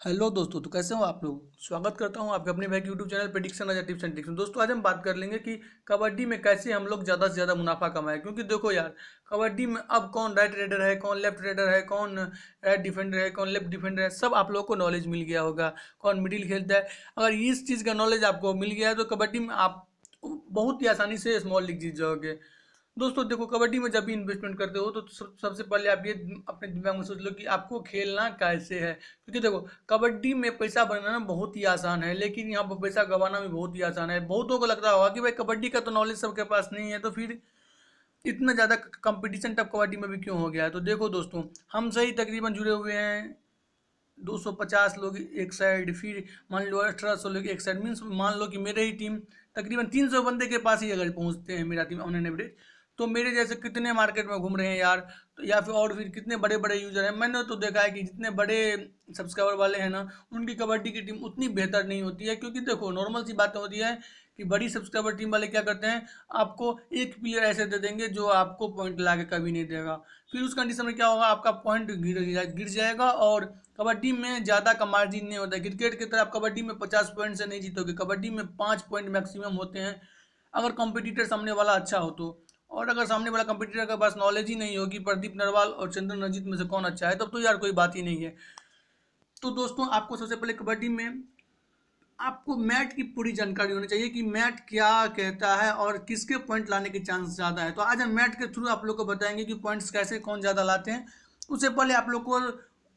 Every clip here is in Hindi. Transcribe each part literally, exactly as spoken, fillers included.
हेलो दोस्तों, तो कैसे हो आप लोग। स्वागत करता हूं आपके अपने भाई के यूट्यूब चैनल प्रेडिक्शन और टिप्स एंड ट्रिक्स में। दोस्तों, आज हम बात कर लेंगे कि कबड्डी में कैसे हम लोग ज़्यादा से ज़्यादा मुनाफा कमाएं। क्योंकि देखो यार, कबड्डी में अब कौन राइट रेडर है, कौन लेफ्ट रेडर है, कौन राइट डिफेंडर है, कौन लेफ्ट डिफेंडर है, सब आप लोगों को नॉलेज मिल गया होगा। कौन मिडिल खेलता है, अगर इस चीज़ का नॉलेज आपको मिल गया है तो कबड्डी में आप बहुत ही आसानी से स्मॉल लीग जीत जाओगे। दोस्तों देखो, कबड्डी में जब भी इन्वेस्टमेंट करते हो तो सब- सबसे पहले आप ये अपने दिमाग में सोच लो कि आपको खेलना कैसे है। क्योंकि देखो, कबड्डी में पैसा बनाना बहुत ही आसान है, लेकिन यहाँ पर पैसा गंवाना भी बहुत ही आसान है। बहुतों को लगता होगा कि भाई कबड्डी का तो नॉलेज सबके पास नहीं है, तो फिर इतना ज़्यादा कंपटीशन टफ कबड्डी में भी क्यों हो गया है। तो देखो दोस्तों, हम सही तकरीबन जुड़े हुए हैं दो सौ पचास लोग एक साइड, फिर मान लो अठारह सौ लोग एक साइड। मीन्स मान लो कि मेरे ही टीम तकरीबन तीन सौ बंदे के पास ही अगर पहुंचते हैं मेरा टीम ऑन एन एवरेज, तो मेरे जैसे कितने मार्केट में घूम रहे हैं यार। तो या फिर और फिर कितने बड़े बड़े यूजर हैं। मैंने तो देखा है कि जितने बड़े सब्सक्राइबर वाले हैं ना, उनकी कबड्डी की टीम उतनी बेहतर नहीं होती है। क्योंकि देखो, नॉर्मल सी बातें होती है कि बड़ी सब्सक्राइबर टीम वाले क्या करते हैं, आपको एक प्लेयर ऐसे दे देंगे जो आपको पॉइंट ला के कभी नहीं देगा। फिर उस कंडीशन में क्या होगा, आपका पॉइंट गिर गिर जाएगा। और कबड्डी में ज़्यादा का मार्जिन नहीं होता है। क्रिकेट की तरह आप कबड्डी में पचास पॉइंट से नहीं जीतोगे। कबड्डी में पाँच पॉइंट मैक्सिमम होते हैं, अगर कॉम्पिटिटर सामने वाला अच्छा हो तो। और अगर सामने वाला कंपटीटर के पास नॉलेज ही नहीं होगी, प्रदीप नरवाल और चंदन रंजीत में से कौन अच्छा है, तब तो यार कोई बात ही नहीं है। तो दोस्तों, आपको सबसे पहले कबड्डी में आपको मैट की पूरी जानकारी होनी चाहिए कि मैट क्या कहता है और किसके पॉइंट लाने के चांस ज़्यादा है। तो आज हम मैट के थ्रू आप लोग को बताएंगे कि पॉइंट्स कैसे कौन ज़्यादा लाते हैं। उससे पहले आप लोग को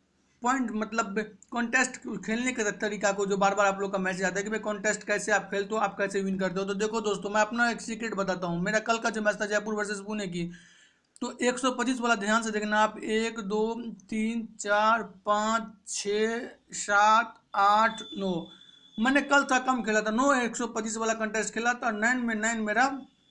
पॉइंट मतलब कॉन्टेस्ट खेलने के तरीका को, जो बार बार आप लोग का मैसेज आता है कि भाई कॉन्टेस्ट कैसे आप खेलते हो, आप कैसे विन करते हो। तो देखो दोस्तों, मैं अपना एक सीक्रेट बताता हूँ। मेरा कल का जो मैच था जयपुर वर्सेस पुणे की, तो एक सौ पच्चीस वाला ध्यान से देखना आप। एक दो तीन चार पाँच छः सात आठ नौ, मैंने कल था कम खेला था, नौ एक सौ पच्चीस वाला कंटेस्ट खेला था, नाइन में नाइन मेरा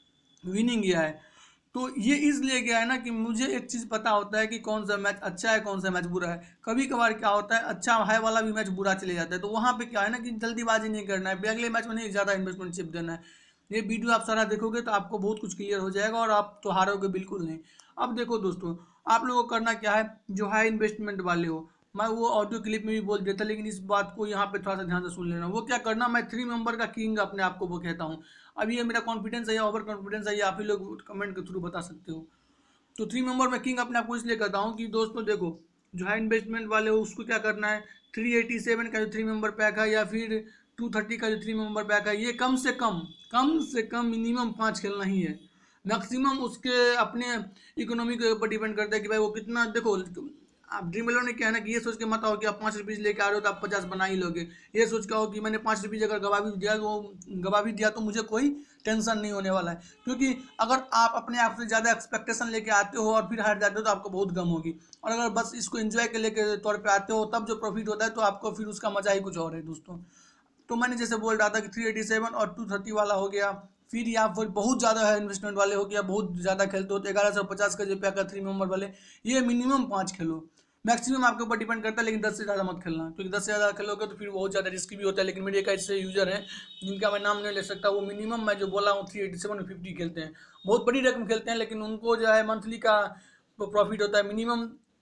विनिंग गया है। तो ये इसलिए गया है ना कि मुझे एक चीज़ पता होता है कि कौन सा मैच अच्छा है, कौन सा मैच बुरा है। कभी कभार क्या होता है, अच्छा हाई वाला भी मैच बुरा चले जाता है। तो वहाँ पे क्या है ना कि जल्दीबाजी नहीं करना है, अगले मैच में नहीं ज़्यादा इन्वेस्टमेंट चिप देना है। ये वीडियो आप सारा देखोगे तो आपको बहुत कुछ क्लियर हो जाएगा और आप तो हारोगे बिल्कुल नहीं। अब देखो दोस्तों, आप लोगों को करना क्या है, जो हाई इन्वेस्टमेंट वाले हो, मैं वो ऑडियो क्लिप में भी बोल देता, लेकिन इस बात को यहाँ पे थोड़ा सा ध्यान से सुन लेना। वो क्या करना, मैं थ्री मेंबर का किंग अपने आप को वो कहता हूँ। अब ये मेरा कॉन्फिडेंस है या ओवर कॉन्फिडेंस है, ये आप ही लोग कमेंट के थ्रू बता सकते हो। तो थ्री मेंबर में किंग अपने आप को इसलिए कहता हूँ कि दोस्तों देखो, जो हाई इन्वेस्टमेंट वाले हो उसको क्या करना है, थ्री एटी सेवन का जो थ्री मेंबर पैक है या फिर टू थर्टी का जो थ्री मेंबर पैक है, ये कम से कम कम से कम मिनिमम पाँच खेलना ही है। मैक्सिमम उसके अपने इकोनॉमी के ऊपर डिपेंड करता है कि भाई वो कितना। देखो, आप ड्रीम इलेवन ने क्या है ना कि ये सोच के मत आओ कि आप पाँच रुपीज़ लेके आ रहे हो तो आप पचास बना ही लोगे। ये सोच के आओ कि मैंने पाँच रुपीज़ अगर गवा भी दिया तो गवा भी दिया तो मुझे कोई टेंशन नहीं होने वाला है। क्योंकि अगर आप अपने आप से ज़्यादा एक्सपेक्टेशन लेके आते हो और फिर हार जाते हो तो आपको बहुत गम होगी। और अगर बस इसको एंजॉय के लेके तौर पे आते हो, तब जो प्रॉफिट होता है तो आपको फिर उसका मजा ही कुछ और है दोस्तों। तो मैंने जैसे बोल रहा था कि थ्री एटी सेवन और टू थर्टी वाला हो गया। फिर या फिर बहुत ज़्यादा है इन्वेस्टमेंट वाले हो गया, बहुत ज़्यादा खेलते हो तो ग्यारह सौ पचास का जो पैक है थ्री मेंबर वाले, ये मिनिमम पाँच खेलो। मैक्सिमम आपके ऊपर डिपेंड करता है, लेकिन दस से ज़्यादा मत खेलना। क्योंकि दस से ज़्यादा खेलोगे तो फिर बहुत ज़्यादा रिस्क भी होता है। लेकिन मेरे एक ऐसे यूजर हैं जिनका मैं नाम नहीं ले सकता, वो मिनिमम मैं जो बोला हूँ थ्री एटी सेवन फिफ्टी खेलते हैं, बहुत बड़ी रकम खेलते हैं। लेकिन उनको जो है मंथली का प्रॉफिट होता है मिनिमम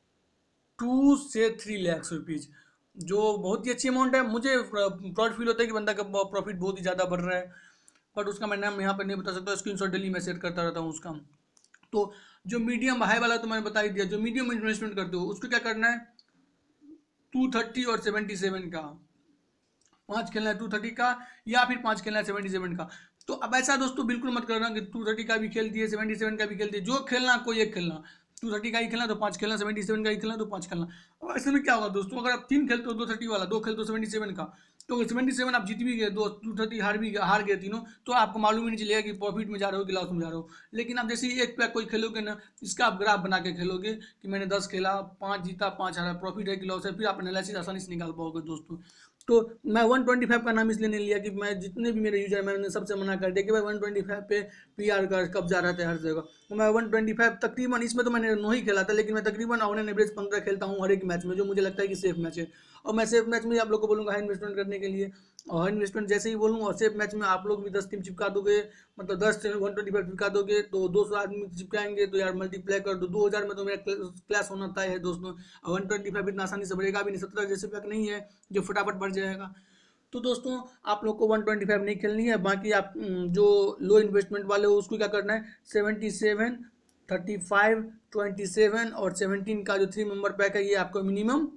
टू से थ्री लैक्स रुपीज़, जो बहुत ही अच्छी अमाउंट है। मुझे प्राउड फील होता है कि बंदा का प्रॉफिट बहुत ही ज़्यादा बढ़ रहा है। बट उसका मैं नाम यहाँ पर नहीं बता सकता, स्क्रीन शॉट डेली मैं शेयर करता रहता हूँ उसका। तो जो मीडियम हाई वाला तो मैंने बता ही दिया। जो मीडियम इन्वेस्टमेंट करते हो उसको क्या करना है, टू थर्टी और सेवेंटी सेवन का पाँच खेलना है, टू थर्टी का या फिर पाँच खेलना है सेवेंटी सेवन का। तो अब ऐसा दोस्तों बिल्कुल मत करना कि टू थर्टी का भी खेल दिए सेवेंटी सेवन का भी खेल दिए। जो खेलना कोई एक खेलना, टू थर्टी का ही खेलना तो पाँच खेलना, सेवेंटी सेवन का ही खेलना तो पाँच खेलना। अब ऐसे में क्या होगा दोस्तों, अगर आप तीन खेलते हो दो थर्टी वाला, दो खेलते हो सेवेंटी सेवन का, तो सेवेंटी सेवन आप जीत भी गए, दो टू थर्टी हार भी हार गए तीनों, तो आपको मालूम ही नहीं चलेगा कि प्रॉफिट में जा रहे हो कि लॉस में जा रहे हो। लेकिन आप जैसे ही एक पैक कोई खेलोगे ना, इसका आप ग्राफ बना के खेलोगे कि मैंने दस खेला, पाँच जीता, पाँच हारा, प्रॉफिट है कि लॉस है, फिर आप एनालिसिस आसानी से निकाल पाओगे दोस्तों। तो मैं वन ट्वेंटी फाइव का नाम इसलिए नहीं लिया कि मैं जितने भी मेरे यूजर मैंने सबसे मना कर दिया कि भाई वन ट्वेंटी फाइव पे पीआर का कब्जा रहता है हर जगह। तो मैं वन ट्वेंटी फाइव तकरीबन, इसमें तो मैंने नौ ही खेला था, लेकिन मैं तकरीबन ऑन एवरेज पंद्रह खेलता हूँ हर एक मैच में, जो मुझे लगता है कि सेफ मैच है। और मैं सेफ मैच में आप लोग को बोलूँगा हाई इन्वेस्टमेंट करने के लिए, और हाई इन्वेस्टमेंट जैसे ही बोलूँगा, और सेफ मैच में आप लोग भी दस टीम चिपका दोगे, मतलब दस से वन ट्वेंटी फाइव चिपका दोगे तो दो सौ आदमी चिपकाएंगे तो यार मल्टीप्लाई कर दो, दो हज़ार में तो मेरा क्लास होना तय है दोस्तों। वन ट्वेंटी फाइव इतना आसानी से बढ़ेगा भी नहीं, सत्रह जैसे पैक नहीं है जो फटाफट बढ़ जाएगा। तो दोस्तों आप लोग को वन ट्वेंटी फाइव नहीं खेलनी है। बाकी आप जो लो इन्वेस्टमेंट वाले हो उसको क्या करना है, seventy seven, thirty five, twenty seven और सेवनटीन का जो थ्री मेंबर पैक है ये आपको मिनिमम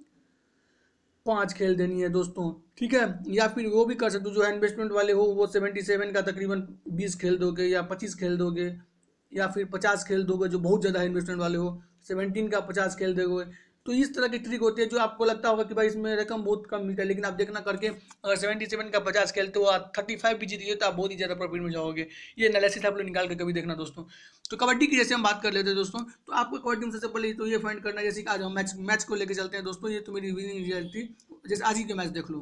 पाँच खेल देनी है दोस्तों, ठीक है। या फिर वो भी कर सकते हो, जो इन्वेस्टमेंट वाले हो वो सेवेंटी सेवन का तकरीबन बीस खेल दोगे या पच्चीस खेल दोगे, या फिर पचास खेल दोगे जो बहुत ज़्यादा इन्वेस्टमेंट वाले हो, सेवनटीन का पचास खेल दोगे। तो इस तरह की ट्रिक होती है जो आपको लगता होगा कि भाई इसमें रकम बहुत कम मिलता है, लेकिन आप देखना करके अगर सेवेंटी सेवन का पचास खेलते हो आप थर्टी फाइव भी जीत गए तो आप बहुत ही ज़्यादा प्रॉफिट में जाओगे। ये एनालिसिस आप लोग निकाल के कभी देखना दोस्तों। तो कबड्डी की जैसे हम बात कर लेते हैं दोस्तों, तो आपको कबड्डी में सबसे पहले तो ये फाइंड करना है, जैसे कि आज हम मैच मैच को लेकर चलते हैं दोस्तों। ये तो मेरी विनिंग रिजल्ट थी, जैसे आज ही के मैच देख लो,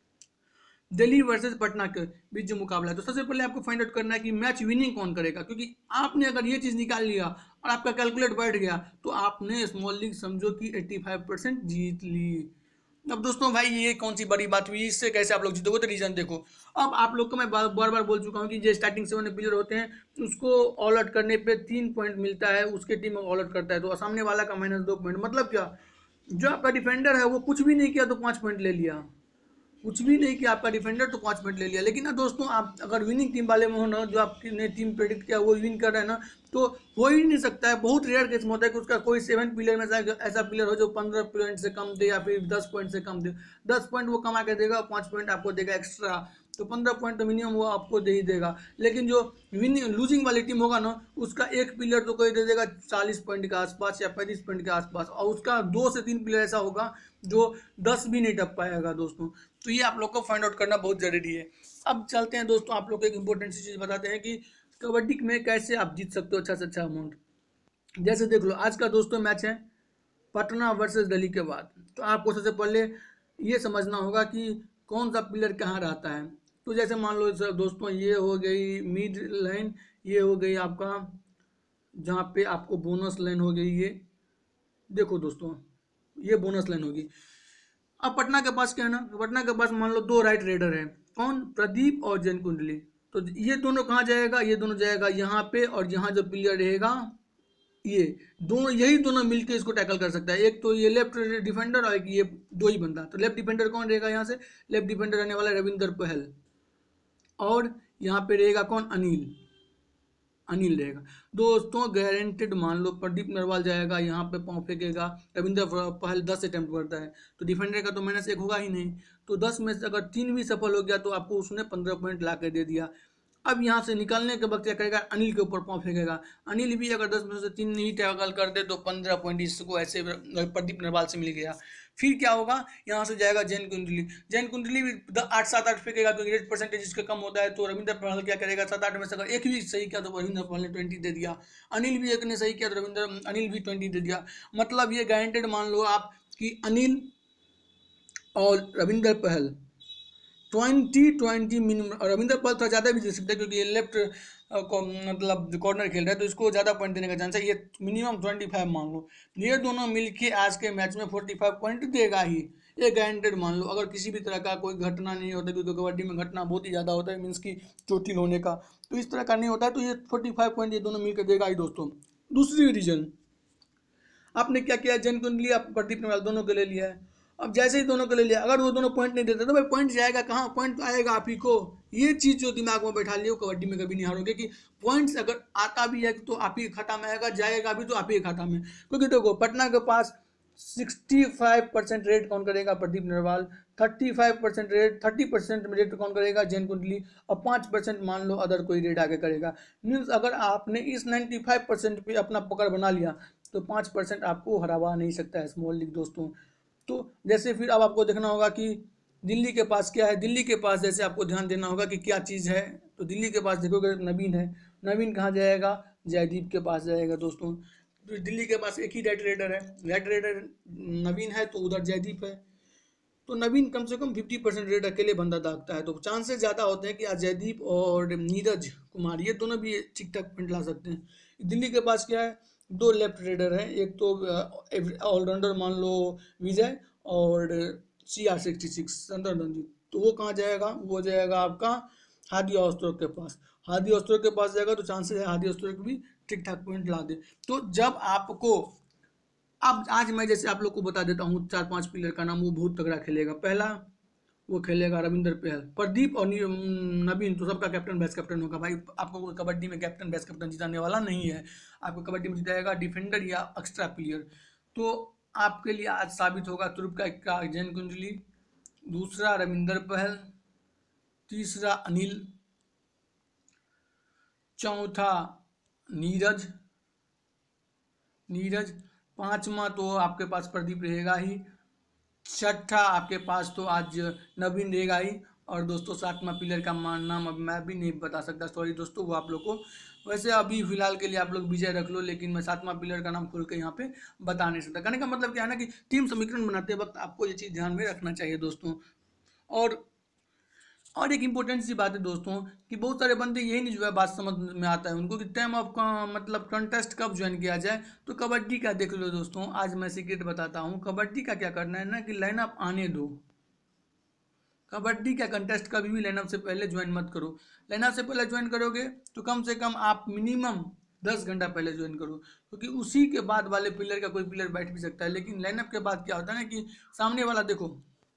दिल्ली वर्सेस पटना के बीच जो मुकाबला है। तो सबसे पहले आपको फाइंड आउट करना है कि मैच विनिंग कौन करेगा, क्योंकि आपने अगर ये चीज़ निकाल लिया और आपका कैलकुलेट बैठ गया तो आपने स्मॉल लीग समझो कि पचासी परसेंट जीत ली। अब दोस्तों भाई ये कौन सी बड़ी बात हुई, इससे कैसे आप लोग जीतोगे, तो रीजन देखो। अब आप लोग को मैं बार बार बार बोल चुका हूँ कि जो स्टार्टिंग से वाले प्लेयर होते हैं उसको ऑल आउट करने पे तीन पॉइंट मिलता है, उसके टीम में ऑल आउट करता है तो सामने वाला का माइनस दो पॉइंट। मतलब क्या, जो आपका डिफेंडर है वो कुछ भी नहीं किया तो पाँच पॉइंट ले लिया, कुछ भी नहीं किया आपका डिफेंडर तो पाँच पॉइंट ले लिया। लेकिन ना दोस्तों आप अगर विनिंग टीम वाले में हो ना, जो आपने टीम प्रेडिक्ट किया वो विन कर रहा है ना, तो हो ही नहीं सकता है। बहुत रेयर केस में होता है कि उसका कोई सेवन प्लेयर में ऐसा प्लेयर हो जो पंद्रह पॉइंट से कम दे या फिर दस पॉइंट से कम दे। दस पॉइंट वो कमा के देगा, पाँच पॉइंट आपको देगा एक्स्ट्रा, तो पंद्रह पॉइंट तो मिनिमम वो आपको दे ही देगा। लेकिन जो विनिंग लूजिंग वाली टीम होगा ना, उसका एक प्लेयर तो कोई दे देगा चालीस पॉइंट के आसपास या पैंतीस पॉइंट के आसपास, और उसका दो से तीन प्लेयर ऐसा होगा जो दस भी नहीं टप पाएगा दोस्तों। तो ये आप लोग को फाइंड आउट करना बहुत ज़रूरी है। अब चलते हैं दोस्तों, आप लोग को एक इंपॉर्टेंट सी चीज़ बताते हैं कि कबड्डी में कैसे आप जीत सकते हो अच्छा से अच्छा अमाउंट। जैसे देख लो आज का दोस्तों मैच है पटना वर्सेस दिल्ली के बाद, तो आपको सबसे पहले ये समझना होगा कि कौन सा प्लेयर कहाँ रहता है। तो जैसे मान लो सर दोस्तों ये हो गई मिड लाइन, ये हो गई आपका जहाँ पे आपको बोनस लाइन हो गई, ये देखो दोस्तों ये बोनस लाइन होगी। अब पटना के पास क्या है ना, पटना के पास मान लो दो राइट रेडर हैं, कौन, प्रदीप और जैन कुंडली। तो ये दोनों कहाँ जाएगा, ये दोनों जाएगा यहाँ पे, और यहाँ जो प्लेयर रहेगा ये दोनों, यही दोनों मिलके इसको टैकल कर सकता है। एक तो ये लेफ्ट डिफेंडर और एक ये दो ही बंदा। तो लेफ्ट डिफेंडर कौन रहेगा, यहाँ से लेफ्ट डिफेंडर रहने वाला रविंदर पहल, और यहाँ पे रहेगा कौन, अनिल, अनिल रहेगा दोस्तों गारंटेड। मान लो प्रदीप नरवाल जाएगा यहाँ पे, पाँव फेंकेगा, रविंदर पहल दस अटेम्प्ट करता है तो डिफेंडर का तो माइनस एक होगा ही नहीं, तो दस में से अगर तीन भी सफल हो गया तो आपको उसने पंद्रह पॉइंट ला के दे दिया। अब यहाँ से निकलने के वक्त क्या करेगा, अनिल के ऊपर पाँव फेंकेगा, अनिल भी अगर दस में से तीन नहीं टैकल कर दे तो पंद्रह पॉइंट इसको ऐसे प्रदीप नरवाल से मिल गया। फिर क्या होगा, यहाँ से जाएगा जैन कुंडली, जैन कुंडली भी आठ सात आठ फेंकेगा क्योंकि रेट परसेंटेज इसका कम होता है। तो रविंदर पहल क्या करेगा, सात आठ में से अगर एक भी सही किया तो रविंदर पहल ने ट्वेंटी दे दिया, अनिल भी एक ने सही किया तो रविंदर अनिल भी ट्वेंटी दे दिया। मतलब ये गारंटेड मान लो आप कि अनिल और रविंदर पहल ट्वेंटी ट्वेंटी मिनिमम, रविंदर पहल थोड़ा ज़्यादा भी दे सकता है क्योंकि ये लेफ्ट को मतलब कॉर्नर खेल रहा है तो इसको ज़्यादा पॉइंट देने का चांस है। ये मिनिमम ट्वेंटी फाइव मान लो, ये दोनों मिलके आज के मैच में फोर्टी फाइव पॉइंट देगा ही, ये गारंटेड मान लो। अगर किसी भी तरह का कोई घटना नहीं होता, क्योंकि कबड्डी में घटना बहुत ही ज़्यादा होता है, मीन्स की चोटिल होने का, तो इस तरह का नहीं होता है। तो ये फोर्टी फाइव पॉइंट ये दोनों मिलकर देगा ही दोस्तों। दूसरी रीजन, आपने क्या किया, जैन कुंडली आप प्रदीप नरवाल दोनों के ले लिया है। अब जैसे ही दोनों के ले लिया, अगर वो दोनों पॉइंट नहीं देते तो भाई पॉइंट जाएगा कहाँ, पॉइंट आएगा आप ही को। ये चीज़ जो दिमाग में बैठा लियो, कबड्डी में कभी नहीं हारोगे कि पॉइंट्स अगर आता भी है तो आप ही खाता में आएगा, जाएगा भी तो आप ही खाता में। क्योंकि देखो पटना के पास सिक्सटी फाइव परसेंट रेट कौन करेगा, Pradeep Narwal, thirty five percent rate thirty percent rate कौन करेगा, जैन कुंडली, और पाँच परसेंट मान लो अदर कोई रेट आगे करेगा। मीन्स अगर आपने इस नाइन्टी फाइव परसेंट पे अपना पकड़ बना लिया तो पाँच परसेंट आपको हरावा नहीं सकता है स्मॉल लीग दोस्तों। तो जैसे फिर अब आपको देखना होगा कि दिल्ली के पास क्या है, दिल्ली के पास जैसे आपको ध्यान देना होगा कि क्या चीज़ है। तो दिल्ली के पास देखोगे नवीन है, नवीन कहाँ जाएगा, जयदीप के पास जाएगा दोस्तों। तो दिल्ली के पास एक ही राइट रेडर है, राइट रेडर नवीन है तो उधर जयदीप है। तो नवीन कम से कम फिफ्टी परसेंट रेट अकेले बंदा दागता है, तो चांसेस ज़्यादा होते हैं कि आज जयदीप और नीरज कुमार ये दोनों भी ठीक ठाक पॉइंट ला सकते हैं। दिल्ली के पास क्या है, दो लेफ्ट रेडर हैं, एक तो ऑलराउंडर मान लो विजय और सी आर सिक्सटी सिक्स संदर रंजीत, तो वो कहाँ जाएगा, वो जाएगा आपका हादी ऑस्ट्रो के पास। हादी ऑस्ट्रो के पास जाएगा तो चांसेस है हादी ऑस्ट्रो भी ठीक ठाक पॉइंट ला दे। तो जब आपको अब आज मैं जैसे आप लोग को बता देता हूँ चार पांच प्लेयर का नाम, वो बहुत तगड़ा खेलेगा। पहला वो खेलेगा रविंदर पहल, प्रदीप और नवीन तो सबका कैप्टन वाइस कैप्टन होगा भाई। आपको कबड्डी में कैप्टन वाइस कैप्टन जिताने वाला नहीं है, आपको कबड्डी में जिताएगा डिफेंडर या एक्स्ट्रा प्लेयर। तो आपके लिए आज साबित होगा तुर्क का इक्का जैन कुंजली, दूसरा रविंदर पहल, तीसरा अनिल, चौथा नीरज नीरज पांचवा तो आपके पास प्रदीप रहेगा ही, छठा आपके पास तो आज नवीन रहेगा ही, और दोस्तों सातवां प्लेयर का नाम अब मैं भी नहीं बता सकता, सॉरी दोस्तों, वो आप लोग को वैसे अभी फिलहाल के लिए आप लोग विजय रख लो, लेकिन मैं सातवां प्लेयर का नाम खोल के यहाँ पे बता नहीं सकता। कहने का मतलब क्या है ना कि टीम समीकरण बनाते वक्त आपको ये चीज़ ध्यान में रखना चाहिए दोस्तों। और और एक इम्पोर्टेंट सी बात है दोस्तों कि बहुत सारे बंदे यही नहीं जो है बात समझ में आता है उनको कि टाइम ऑफ मतलब कंटेस्ट कब ज्वाइन किया जाए। तो कबड्डी का देख लो दोस्तों, आज मैं सीक्रेट बताता हूँ। कबड्डी का क्या करना है ना कि लाइनअप आने दो, कबड्डी का कंटेस्ट कभी भी लाइनअप से पहले ज्वाइन मत करो। लाइनअप से पहले ज्वाइन करोगे तो कम से कम आप मिनिमम दस घंटा पहले ज्वाइन करो, क्योंकि उसी के बाद वाले प्लेयर का कोई प्लेयर बैठ भी सकता है। लेकिन लाइनअप के बाद क्या होता है ना कि सामने वाला देखो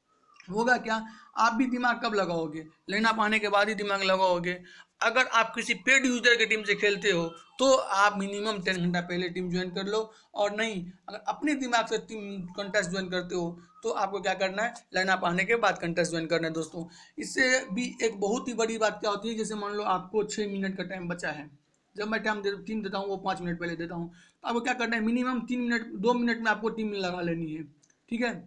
होगा क्या, आप भी दिमाग कब लगाओगे, लाइनअप आने के बाद ही दिमाग लगाओगे। अगर आप किसी पेड यूजर की टीम से खेलते हो तो आप मिनिमम टेन घंटा पहले टीम ज्वाइन कर लो, और नहीं अगर अपने दिमाग से टीम कंटेस्ट ज्वाइन करते हो तो आपको क्या करना है, लाइनअप आने के बाद कंटेस्ट ज्वाइन करना है दोस्तों। इससे भी एक बहुत ही बड़ी बात क्या होती है, जैसे मान लो आपको छः मिनट का टाइम बचा है, जब मैं टाइम दे टीम देता हूँ वो पाँच मिनट पहले देता हूँ, तो आपको क्या करना है, मिनिमम तीन मिनट दो मिनट में आपको टीम लगा लेनी है, ठीक है।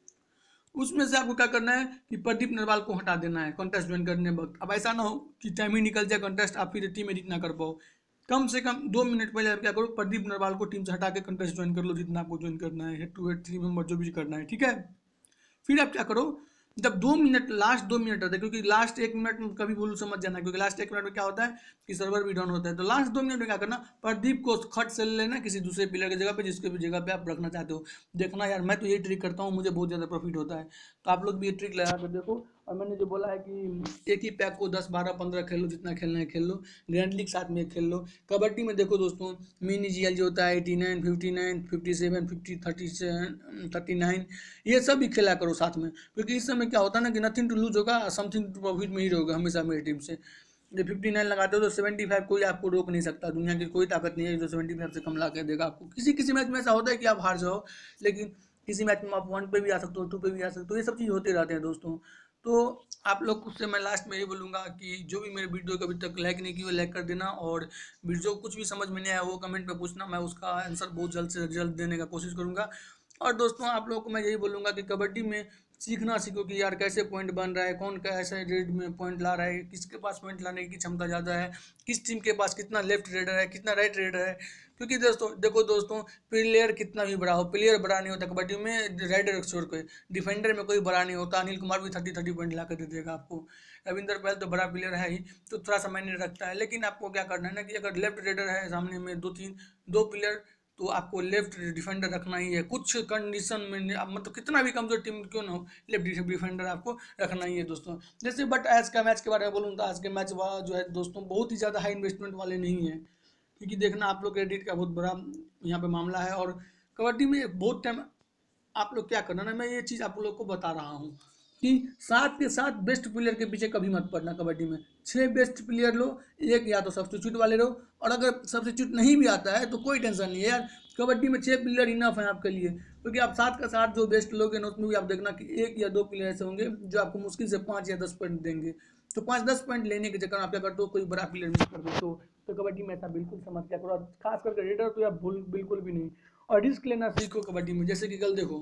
उसमें से आपको क्या करना है कि प्रदीप नरवाल को हटा देना है कंटेस्ट ज्वाइन करने वक्त। अब ऐसा ना हो कि टाइम ही निकल जाए कंटेस्ट, आप फिर टीम एडिट ना कर पाओ। कम से कम दो मिनट पहले आप क्या करो, प्रदीप नरवाल को टीम से हटा के कंटेस्ट ज्वाइन कर लो, जितना आपको ज्वाइन करना है, head to head three member जो भी करना है, ठीक है। फिर आप क्या करो, जब दो मिनट लास्ट दो मिनट रहते हैं, क्योंकि लास्ट एक मिनट में कभी भूल समझ जाना, क्योंकि लास्ट एक मिनट में क्या होता है कि सर्वर भी डाउन होता है। तो लास्ट दो मिनट में क्या करना, प्रदीप को खट से लेना किसी दूसरे प्लेयर की जगह पे, जिसके भी जगह पे आप रखना चाहते हो। देखना यार मैं तो ये ट्रिक करता हूँ, मुझे बहुत ज़्यादा प्रॉफिट होता है, तो आप लोग भी ये ट्रिक लगा कर देखो। और मैंने जो बोला है कि एक ही पैक को दस बारह पंद्रह खेल लो, जितना खेलना है खेल लो, ग्रैंड लीग साथ में खेल लो। कबड्डी में देखो दोस्तों, मिनी जी एल जो होता है eighty nine fifty nine fifty seven fifty thirty thirty nine ये सब भी खेला करो साथ में, क्योंकि इस समय क्या होता है ना कि नथिंग टू लूज होगा, समथिंग टू प्रॉफिट में ही रहोगे हमेशा मेरी टीम से। जब फिफ्टी नाइन लगाते हो तो सेवेंटी फाइव कोई आपको रोक नहीं सकता, दुनिया की कोई ताकत नहीं है जो सेवेंटी फाइव से कम ला के देगा आपको। किसी किसी मैच में ऐसा होता है कि आप हार जाओ, लेकिन किसी मैच में आप वन पे भी आ सकते हो, टू पे भी आ सकते हो, ये सब चीज़ होते रहते हैं दोस्तों। तो आप लोग से मैं लास्ट में ये बोलूँगा कि जो भी मेरे वीडियो को अभी तक लाइक नहीं किया लाइक कर देना, और वीडियो कुछ भी समझ में नहीं आया वो कमेंट में पूछना, मैं उसका आंसर बहुत जल्द से जल्द देने का कोशिश करूँगा। और दोस्तों आप लोगों को मैं यही बोलूँगा कि कबड्डी में सीखना सीखो कि यार कैसे पॉइंट बन रहा है, कौन कैसे रेड में पॉइंट ला रहा है, किसके पास पॉइंट लाने की क्षमता ज़्यादा है, किस टीम के पास कितना लेफ्ट रेडर है, कितना राइट रेडर है। क्योंकि दोस्तों देखो दोस्तों, प्लेयर कितना भी बड़ा हो, प्लेयर बड़ा नहीं होता कबड्डी में, राइडर छोड़ के डिफेंडर में कोई बड़ा नहीं होता। अनिल कुमार भी थर्टी थर्टी पॉइंट ला कर दे देगा आपको, रविंदर पहल तो बड़ा प्लेयर है ही, तो थोड़ा सा मायने रखता है। लेकिन आपको क्या करना है ना कि अगर लेफ्ट रेडर है सामने में दो तीन दो प्लेयर, तो आपको लेफ्ट डिफेंडर रखना ही है कुछ कंडीशन में, आप मतलब कितना भी कमजोर टीम क्यों ना हो, लेफ्ट डिफेंडर आपको रखना ही है दोस्तों। जैसे बट आज का मैच के बारे में बोलूँ तो आज के मैच जो है दोस्तों बहुत ही ज़्यादा हाई इन्वेस्टमेंट वाले नहीं है, क्योंकि देखना आप लोग क्रेडिट का बहुत बड़ा यहाँ पे मामला है। और कबड्डी में बहुत टाइम आप लोग क्या करना ना, मैं ये चीज़ आप लोग को बता रहा हूँ कि सात के साथ बेस्ट प्लेयर के पीछे कभी मत पड़ना। कबड्डी में छः बेस्ट प्लेयर लो, एक या तो सब्स्टिट्यूट वाले लो, और अगर सब्स्टिट्यूट नहीं भी आता है तो कोई टेंशन नहीं है यार, कबड्डी में छः प्लेयर इनफ है आपके लिए। क्योंकि आप सात का साथ जो बेस्ट लोगे ना उसमें भी आप देखना कि एक या दो प्लेयर ऐसे होंगे जो आपको मुश्किल से पाँच या दस पॉइंट देंगे। तो पाँच दस पॉइंट लेने के चक्कर में आप क्या करते हो, कोई बड़ा प्लेयर मिस कर दो। तो, तो कबड्डी में ऐसा बिल्कुल समस्या करो, खास करके रेडर तो आप भूल बिल्कुल भी नहीं। और रिस्क लेना सीखो कबड्डी में। जैसे कि कल देखो,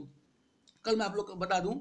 कल मैं आप लोग को बता दूँ,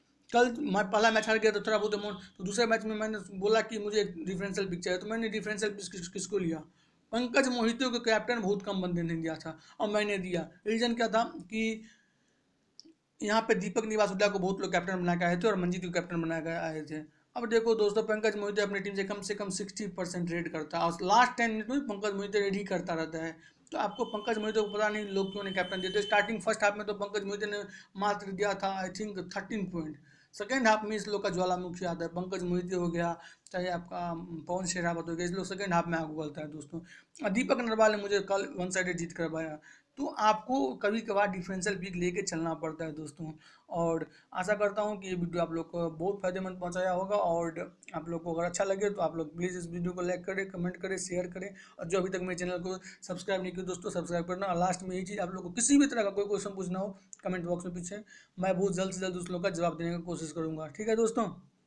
कल मैं पहला मैच हार गया तो थोड़ा बहुत अमाउंट, तो दूसरे मैच में मैंने बोला कि मुझे डिफरेंशियल पिक चाहिए, तो मैंने डिफरेंशियल पिक किस, किसको लिया, पंकज मोहितो को कैप्टन बहुत कम बंदे ने दिया था और मैंने दिया। रीज़न क्या था कि यहाँ पे दीपक निवास हुड्डा को बहुत लोग कैप्टन बना के आए थे और मंजीत को कैप्टन बना के आए थे। अब देखो दोस्तों, पंकज मोहिते अपनी टीम से कम से कम सिक्सटी परसेंट रेड करता है और लास्ट टेन मिनट में पंकज मोहिते रेड ही करता रहता है। तो आपको पंकज मोहिते को पता नहीं लोग क्यों नहीं कैप्टन देते। स्टार्टिंग फर्स्ट हाफ में तो पंकज मोहिते ने मात्र दिया था I think thirteen point. Second half में इस लोग का ज्वालामुखी आता है, पंकज मोहिते हो गया, चाहे आपका पवन शेरावत हो गया, इस लोग सेकेंड हाफ में आगे उगलता है दोस्तों। और दीपक नरवाल ने मुझे कल वन साइडेड जीत करवाया। तो आपको कभी कभार डिफरेंशियल पिक लेके चलना पड़ता है दोस्तों। और आशा करता हूँ कि ये वीडियो आप लोग को बहुत फायदेमंद पहुँचाया होगा, और आप लोग को अगर अच्छा लगे तो आप लोग प्लीज़ इस वीडियो को लाइक करें, कमेंट करें, शेयर करें, और जो अभी तक मेरे चैनल को सब्सक्राइब नहीं किया दोस्तों सब्सक्राइब करना। और लास्ट में यही चीज़, आप लोग को किसी भी तरह का कोई क्वेश्चन पूछना हो कमेंट बॉक्स में पीछे, मैं बहुत जल्द से जल्द उस लोग का जवाब देने की कोशिश करूँगा। ठीक है दोस्तों।